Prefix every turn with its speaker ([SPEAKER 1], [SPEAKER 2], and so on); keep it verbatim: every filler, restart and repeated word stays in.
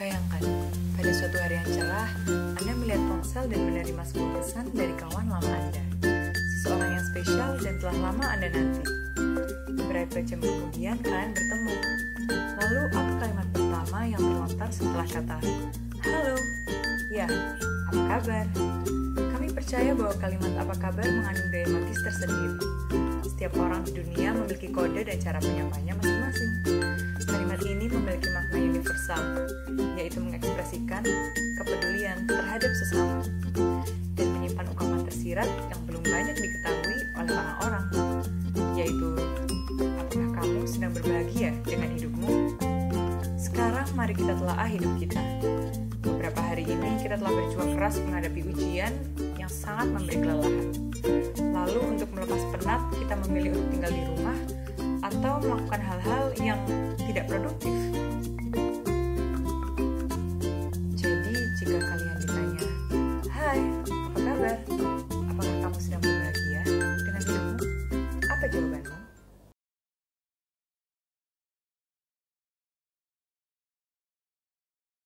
[SPEAKER 1] Bayangkan, pada suatu hari yang cerah, Anda melihat ponsel dan menerima sebuah pesan dari kawan lama Anda. Seseorang yang spesial dan telah lama Anda nanti. Beberapa jam kemudian, kalian bertemu. Lalu, apa kalimat pertama yang terlontar setelah kata, "Halo, ya, apa kabar?" Kami percaya bahwa kalimat apa kabar mengandung daya magis tersendiri. Setiap orang di dunia memiliki kode dan cara menyapanya masing-masing. Kalimat ini memiliki makna universal, yaitu mengekspresikan kepedulian terhadap sesama dan menyimpan ungkapan tersirat yang belum banyak diketahui oleh orang-orang, yaitu, apakah kamu sedang berbahagia dengan hidupmu? Sekarang mari kita telaah hidup kita. Beberapa hari ini kita telah berjuang keras menghadapi ujian yang sangat memberi kelelahan. Lalu untuk melepas penat, kita memilih untuk tinggal di rumah atau melakukan hal-hal yang tidak produktif.